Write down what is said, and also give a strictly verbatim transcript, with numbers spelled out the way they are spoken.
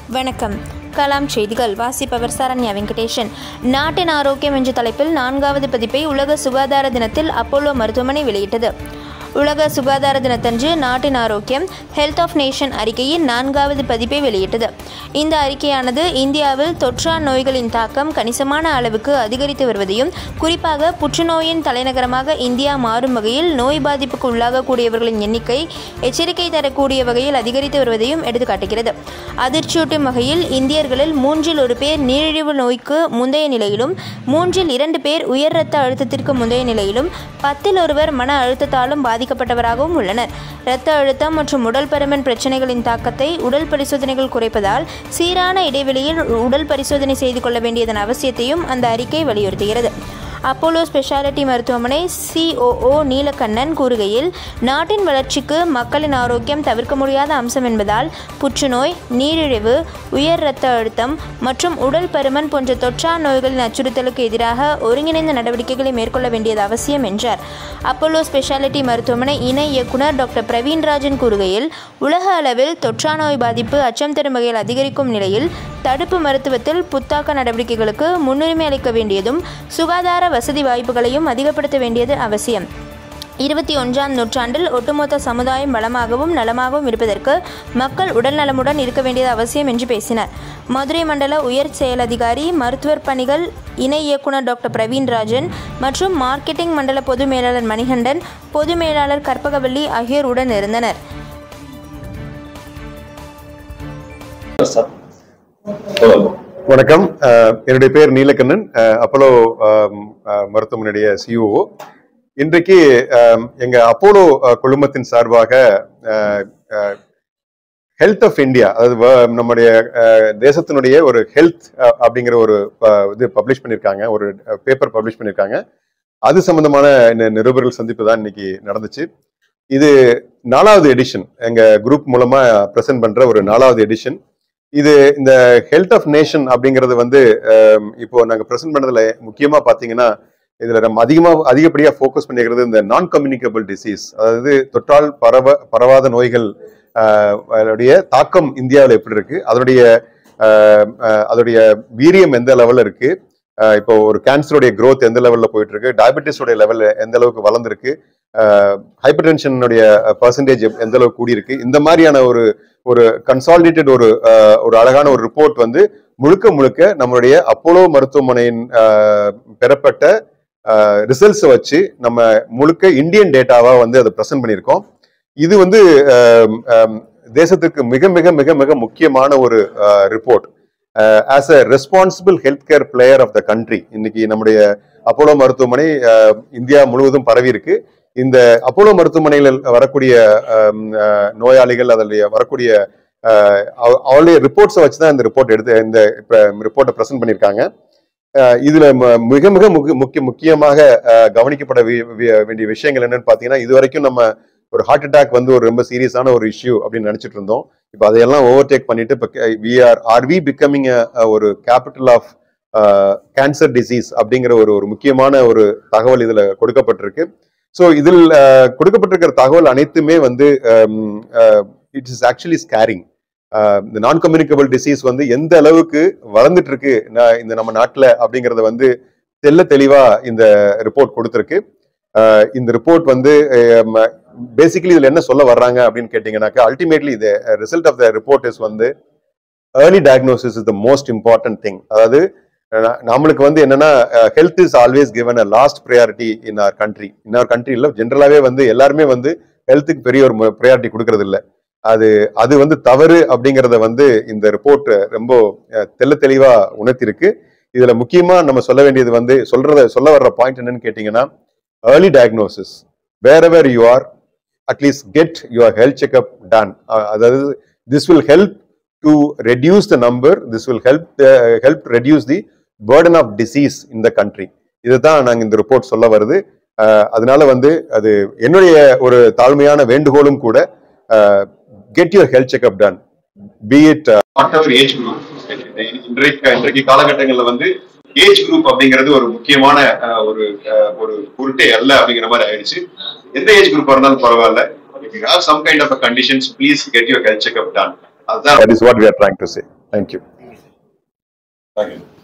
வணக்கம். கலாம் செய்திகள் வாசிப்பவர் சரண்யா வெங்கடேஷன். நாட்டின் ஆரோக்கியம் என்ற தலைப்பில் நான்காவது பதிப்பை உலக சுகாதார தினத்தில் அப்போலோ மருத்துவமனை வெளியிட்டது. உலக சுகாதார தினத்தன்று நாட்டின் ஆரோக்கியம் ஹெல்த் ஆஃப் நேஷன் அறிக்கையின் நான்காவது பதிப்பை வெளியிட்டது. இந்த அறிக்கையானது இந்தியாவில் தொற்றா நோய்களின் தாக்கம் கணிசமான அளவுக்கு அதிகரித்து வருவதையும், குறிப்பாக புற்றுநோயின் தலைநகரமாக இந்தியா மாறும் வகையில் நோய் பாதிப்புக்கு உள்ளாகக்கூடியவர்களின் எண்ணிக்கை எச்சரிக்கை தரக்கூடிய வகையில் அதிகரித்து வருவதையும் எடுத்துக்காட்டுகிறது. அதிர்ச்சியூட்டும் வகையில் இந்தியர்களில் மூன்றில் ஒரு பேர் நீரிழிவு நோய்க்கு முந்தைய நிலையிலும், மூன்றில் இரண்டு பேர் உயர் இரத்த அழுத்தத்திற்கு முந்தைய நிலையிலும், பத்தில் ஒருவர் மன அழுத்தத்தாலும் பாதிக்கப்பட்டவராகவும் உள்ளனர். இரத்த அழுத்தம் மற்றும் உடல் பருமன் பிரச்சனைகளின் தாக்கத்தை உடல் பரிசோதனைகள் குறைப்பதால் சீரான இடைவெளியில் உடல் பரிசோதனை செய்து கொள்ள வேண்டியதன் அவசியத்தையும் அந்த அறிக்கை வலியுறுத்துகிறது. அப்போலோ ஸ்பெஷாலிட்டி மருத்துவமனை சிஓஓ நீலகண்ணன் கூறுகையில், நாட்டின் வளர்ச்சிக்கு மக்களின் ஆரோக்கியம் தவிர்க்க முடியாத அம்சம் என்பதால் புற்றுநோய், நீரிழிவு, உயர் இரத்த அழுத்தம் மற்றும் உடல் பருமன் போன்ற தொற்றா நோய்களின் அச்சுறுத்தலுக்கு எதிராக ஒருங்கிணைந்த நடவடிக்கைகளை மேற்கொள்ள வேண்டியது அவசியம் என்றார். அப்போலோ ஸ்பெஷாலிட்டி மருத்துவமனை இணை இயக்குநர் டாக்டர் பிரவீன்ராஜன் கூறுகையில், உலக அளவில் தொற்றா நோய் பாதிப்பு அச்சம் தரும் வகையில் அதிகரிக்கும் நிலையில் தடுப்பு மருத்துவத்தில் புத்தாக்க நடவடிக்கைகளுக்கு முன்னுரிமை அளிக்க வேண்டியதும், சுகாதார வசதி வாய்ப்புகளையும் அதிகப்படுத்த வேண்டியது அவசியம். இருபத்தி ஒன்றாம் நூற்றாண்டில் ஒட்டுமொத்த சமுதாயம் வளமாகவும் நலமாகவும் இருப்பதற்கு மக்கள் உடல் நலமுடன் இருக்க வேண்டியது அவசியம் என்று பேசினார். மதுரை மண்டல உயர் செயல் அதிகாரி மருத்துவர் பணிகள் இணை இயக்குநர் டாக்டர் பிரவீன்ராஜன் மற்றும் மார்க்கெட்டிங் மண்டல பொது மேலாளர் மணிகண்டன், பொது மேலாளர் கற்பகவல்லி ஆகியோர் உடன் இருந்தனர். வணக்கம். என்னுடைய பேர் நீலகண்ணன், அப்போலோ மருத்துவமனையுடைய சிஓஓ. இன்றைக்கு எங்க அப்போலோ குழுமத்தின் சார்பாக ஹெல்த் ஆஃப் இந்தியா, அதாவது நம்முடைய தேசத்தினுடைய ஒரு ஹெல்த் அப்படிங்கிற ஒரு இது பப்ளிஷ் பண்ணியிருக்காங்க, ஒரு பேப்பர் பப்ளிஷ் பண்ணியிருக்காங்க. அது சம்பந்தமான நிருபர்கள் சந்திப்பு தான் இன்னைக்கு நடந்துச்சு. இது நாலாவது எடிஷன், எங்க குரூப் மூலமா பிரசன்ட் பண்ற ஒரு நாலாவது எடிஷன். இது இந்த ஹெல்த் ஆஃப் நேஷன் அப்படிங்கிறது வந்து இப்போ நாங்க பிரசன்ட் பண்ணதுல முக்கியமா பாத்தீங்கன்னா, இதுல நம்ம அதிகமா அதிகப்படியா ஃபோக்கஸ் பண்ணிக்கிறது இந்த நான் கம்யூனிகபிள் டிசீஸ், அதாவது தொற்றால் பரவ பரவாத நோய்கள் அதோடைய தாக்கம் இந்தியாவில் எப்படி இருக்கு, அதனுடைய அதோடைய வீரியம் எந்த லெவல்ல இருக்கு, இப்போ ஒரு கேன்சருடைய க்ரோத் எந்த லெவல்ல போயிட்டு இருக்கு, டயபெட்டிஸோடைய லெவல் எந்த அளவுக்கு வளர்ந்துருக்கு, ஹைப்பர் டென்ஷனுடைய பர்சன்டேஜ் எந்த அளவுக்கு கூடியிருக்கு, இந்த மாதிரியான ஒரு ஒரு கன்சாலிடேட்டட் ஒரு ஒரு அழகான ஒரு ரிப்போர்ட் வந்து முழுக்க முழுக்க நம்மளுடைய அப்போலோ மருத்துவமனையின் பெறப்பட்ட ரிசல்ட்ஸ் வச்சு நம்ம முழுக்க இந்தியன் டேட்டாவா வந்து அதை பிரசன்ட் பண்ணியிருக்கோம். இது வந்து தேசத்துக்கு மிக மிக மிக மிக முக்கியமான ஒரு report. As a responsible health care player of the country, இன்னைக்கு நம்முடைய அப்போலோ மருத்துவமனை இந்தியா முழுவதும் பரவி இருக்கு. இந்த அப்போலோ மருத்துவமனையில் வரக்கூடிய நோயாளிகள், அதில் வரக்கூடிய அவளுடைய ரிப்போர்ட்ஸை வச்சுதான் இந்த ரிப்போர்ட் எடுத்து இந்த ரிப்போர்ட்டை பிரசன்ட் பண்ணியிருக்காங்க. இதுல மிக மிக முக்கிய முக்கியமாக கவனிக்கப்பட வேண்டிய விஷயங்கள் என்னன்னு பாத்தீங்கன்னா, இது வரைக்கும் நம்ம ஒரு ஹார்ட் அட்டாக் வந்து ஒரு ரொம்ப சீரியஸான ஒரு இஷ்யூ அப்படின்னு நினைச்சிட்டு இருந்தோம். இப்போ அதையெல்லாம் ஓவர்டேக் பண்ணிட்டு இப்போ we are are we becoming ஒரு கேபிட்டல் ஆஃப் கேன்சர் டிசீஸ் அப்படிங்கிற ஒரு ஒரு முக்கியமான ஒரு தகவல் இதுல கொடுக்கப்பட்டிருக்கு. ஸோ இதில் கொடுக்கப்பட்டிருக்கிற தகவல் அனைத்துமே வந்து இட் இஸ் ஆக்சுவலி ஸ்கேரிங். இந்த நான் கம்யூனிகபிள் டிசீஸ் வந்து எந்த அளவுக்கு வளர்ந்துட்டு இருக்கு இந்த நம்ம நாட்டில் அப்படிங்கிறத வந்து தெல்ல தெளிவா இந்த ரிப்போர்ட் கொடுத்துருக்கு. இந்த ரிப்போர்ட் வந்து பேசிக்கலி இதுல என்ன சொல்ல வர்றாங்க அப்படின்னு கேட்டீங்கன்னாக்கா, அல்டிமேட்லி இந்த result of the report is வந்து early diagnosis is the most important thing. அதாவது நம்மளுக்கு வந்து என்னன்னா, health is always given a last priority in our country. In our கண்ட்ரியில் ஜென்ரலாவே வந்து எல்லாருமே வந்து ஹெல்த்துக்கு பெரிய ஒரு ப்ரையாரிட்டி கொடுக்கறது இல்லை. அது அது வந்து தவறு அப்படிங்கிறத வந்து இந்த ரிப்போர்ட் ரொம்ப தெல்ல தெளிவா உணர்த்திருக்கு. இதுல முக்கியமா நம்ம சொல்ல வேண்டியது வந்து சொல்றத சொல்ல வர்ற பாயிண்ட் என்னன்னு கேட்டீங்கன்னா, early diagnosis, wherever you are, at least get your health checkup done. அதாவது this will help to reduce the number, this will help help reduce the burden of disease in the country. இதுதான் நாங்க இந்த report சொல்ல வருது. அதனால வந்து அது என்னுடைய ஒரு தாழ்மையான வேண்டுகோளும் கூட, get your health checkup done, be it whatever age group. இன்றைக்கு இன்றைக்கு காலகட்டங்களில் வந்து ஏஜ் குரூப் அப்படிங்கிறது ஒரு முக்கியமான ஒரு ஒரு பொருட்டே அல்ல அப்படிங்கிற மாதிரி ஆயிடுச்சு. எந்த ஏஜ் குரூப் இருந்தாலும் பரவாயில்ல, if you have some kind of a conditions, please get your health checkup done. That is what we are trying to say. Thank you. Thank you.